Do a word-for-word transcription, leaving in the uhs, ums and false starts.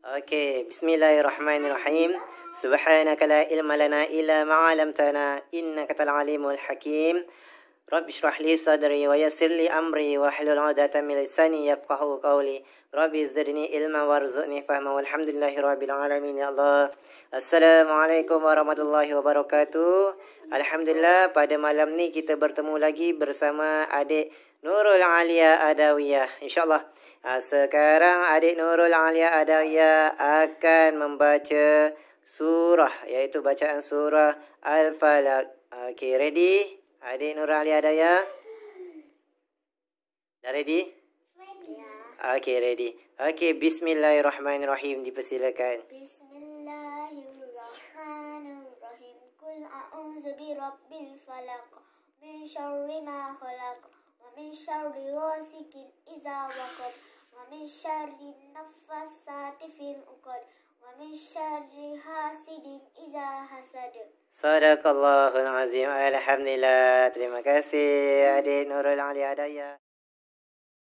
Okey, bismillahirrahmanirrahim. Subhanaka la ilma lana illa ma 'allamtana innaka antal alimul hakim. Rabbi shrah li sadri wa yassir li amri wa hlul 'uqdatam min lisani yafqahu qawli. Rabbi zidni ilma warzuqni fahma walhamdulillahi rabbil alamin ya Allah. Assalamualaikum warahmatullahi wabarakatuh. Alhamdulillah, pada malam ni kita bertemu lagi bersama adik Nurul Alia Adawiyah, insyaAllah. Ha, sekarang adik Nurul Alia Adawiyah akan membaca surah, iaitu bacaan surah Al-Falaq. Okey, ready? Adik Nurul Alia Adawiyah? Dah ready? Ya. Okey, ready. Okey, bismillahirrahmanirrahim. Dipersilakan. Bismillahirrahmanirrahim. Qul a'udzu birabbil falaq min syarri ma khalaq wa min syarri ghasikin idza waqab wa min syarri naffasati fil 'uqad wa min syarri hasidin idza hasad. Sadaqallahul azim. Alhamdulillah. Terima kasih adik Nurul Alia Adawiyah.